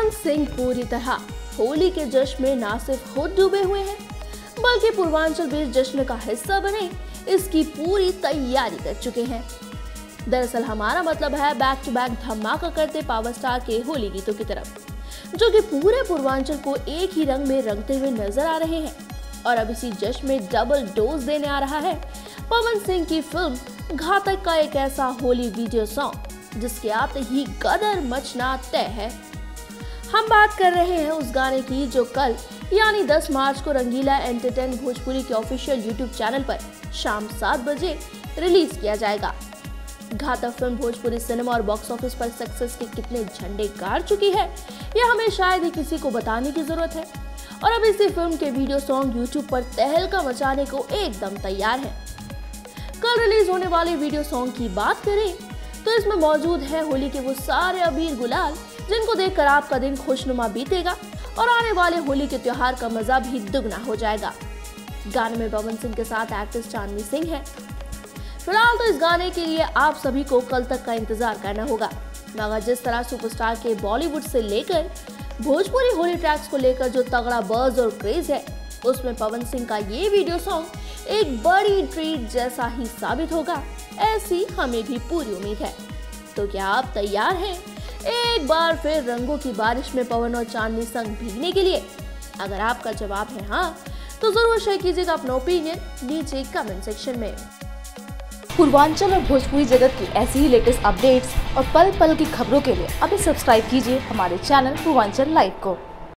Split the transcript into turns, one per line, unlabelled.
पवन सिंह पूरी तरह होली के जश्न में न सिर्फ खुद डूबे हुए हैं, बल्कि पूर्वांचल भी जश्न का हिस्सा बने इसकी पूरी तैयारी कर चुके हैं। दरअसल हमारा मतलब है बैक टू बैक धमाका करते पावर स्टार के होली गीतों की तरफ, जो कि पूरे पूर्वांचल को एक ही रंग में रंगते हुए नजर आ रहे हैं। और अब इसी जश्न में डबल डोज देने आ रहा है पवन सिंह की फिल्म घातक का एक ऐसा होली वीडियो सॉन्ग जिसके आते ही गदर मचना तय है। हम बात कर रहे हैं उस गाने की जो कल यानी 10 मार्च को रंगीला एंटरटेन भोजपुरी के ऑफिशियल यूट्यूब चैनल पर शाम 7 बजे रिलीज किया जाएगा। घातक फिल्म भोजपुरी सिनेमा और बॉक्स ऑफिस पर सक्सेस के कितने झंडे गाड़ चुकी है, यह हमें शायद ही किसी को बताने की जरूरत है। और अब इसी फिल्म के वीडियो सॉन्ग यूट्यूब पर तहलका मचाने को एकदम तैयार है। कल रिलीज होने वाले वीडियो सॉन्ग की बात करें तो इसमें मौजूद है होली के वो सारे अबीर गुलाल जिनको देखकर आपका दिन खुशनुमा बीतेगा और आने वाले होली के त्योहार का मजा भी दुगना हो जाएगा। गाने में पवन सिंह के साथ एक्ट्रेस चांदनी सिंह है। फिलहाल तो इस गाने के लिए आप सभी को कल तक का इंतजार करना होगा, मगर जिस तरह सुपरस्टार के बॉलीवुड से लेकर भोजपुरी होली ट्रैक्स को लेकर जो तगड़ा बज़ और क्रेज है, उसमें पवन सिंह का ये वीडियो सॉन्ग एक बड़ी ट्रीट जैसा ही साबित होगा, ऐसी हमें भी पूरी उम्मीद है। तो क्या आप तैयार हैं एक बार फिर रंगों की बारिश में पवन और चांदनी संग भीगने के लिए? अगर आपका जवाब है हाँ, तो जरूर शेयर कीजिएगा अपना ओपिनियन नीचे कमेंट सेक्शन में।
पूर्वांचल और भोजपुरी जगत की ऐसी ही लेटेस्ट अपडेट्स और पल पल की खबरों के लिए अभी सब्सक्राइब कीजिए हमारे चैनल पूर्वांचल लाइव को।